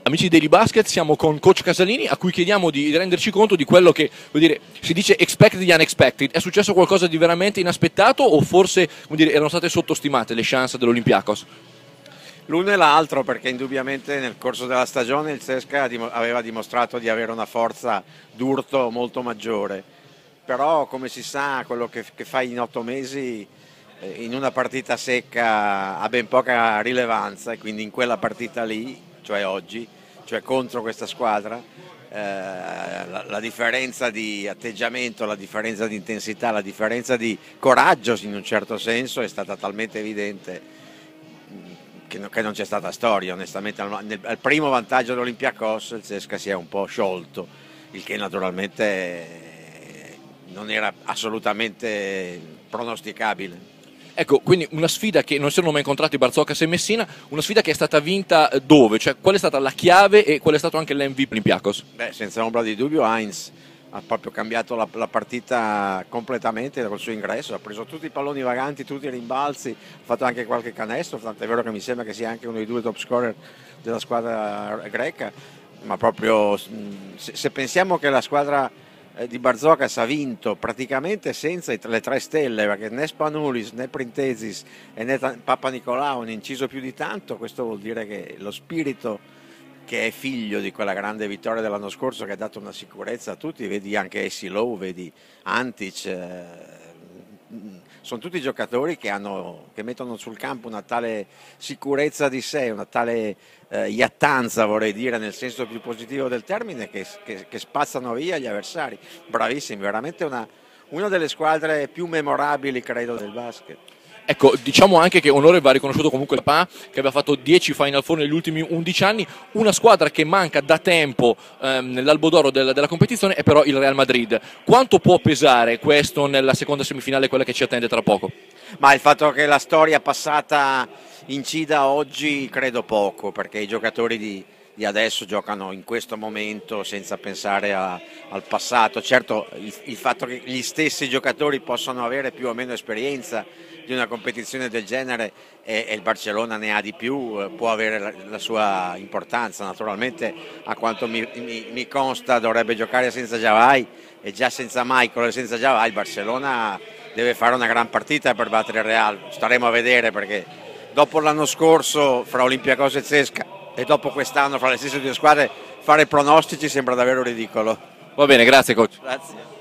Amici Daily Basket, siamo con coach Casalini a cui chiediamo di renderci conto di quello che, vuol dire, si dice expected the unexpected. È successo qualcosa di veramente inaspettato o forse, vuol dire, erano state sottostimate le chance dell'Olympiakos? L'uno e l'altro, perché indubbiamente nel corso della stagione il CSKA aveva dimostrato di avere una forza d'urto molto maggiore, però come si sa quello che fai in 8 mesi in una partita secca ha ben poca rilevanza, e quindi in quella partita lì, cioè oggi, cioè contro questa squadra, la differenza di atteggiamento, la differenza di intensità, la differenza di coraggio in un certo senso è stata talmente evidente che non c'è stata storia. Onestamente al primo vantaggio dell'Olympiakos il CSKA si è un po' sciolto, il che naturalmente non era assolutamente pronosticabile. Ecco, quindi una sfida che non si erano mai incontrati Barzokas e Messina, una sfida che è stata vinta dove? Cioè, qual è stata la chiave e qual è stato anche l'MVP Olympiakos? Beh, senza ombra di dubbio Heinz ha proprio cambiato la partita completamente col suo ingresso, ha preso tutti i palloni vaganti, tutti i rimbalzi, ha fatto anche qualche canestro, tant'è vero che mi sembra che sia anche uno dei due top scorer della squadra greca, ma proprio se pensiamo che la squadra di Barzokas ha vinto praticamente senza le tre stelle, perché né Spanoulis né Printezis e né Papanicolaou hanno inciso più di tanto, questo vuol dire che lo spirito che è figlio di quella grande vittoria dell'anno scorso che ha dato una sicurezza a tutti, vedi anche Essilou, vedi Antic, sono tutti giocatori che mettono sul campo una tale sicurezza di sé, una tale iattanza, vorrei dire nel senso più positivo del termine, che spazzano via gli avversari. Bravissimi, veramente una delle squadre più memorabili credo del basket. Ecco, diciamo anche che onore va riconosciuto comunque il PA, che aveva fatto 10 Final Four negli ultimi 11 anni, una squadra che manca da tempo nell'albo d'oro della competizione è però il Real Madrid. Quanto può pesare questo nella seconda semifinale, quella che ci attende tra poco? Ma il fatto che la storia passata incida oggi credo poco, perché i giocatori di adesso giocano in questo momento senza pensare al passato. Certo, il fatto che gli stessi giocatori possano avere più o meno esperienza di una competizione del genere e il Barcellona ne ha di più, può avere la sua importanza. Naturalmente, a quanto mi consta, dovrebbe giocare senza Javai, e già senza Michael e senza Javai il Barcellona deve fare una gran partita per battere il Real. Staremo a vedere, perché dopo l'anno scorso fra Olympiakos e CSKA e dopo quest'anno fra le stesse due squadre fare pronostici sembra davvero ridicolo. Va bene, grazie coach. Grazie.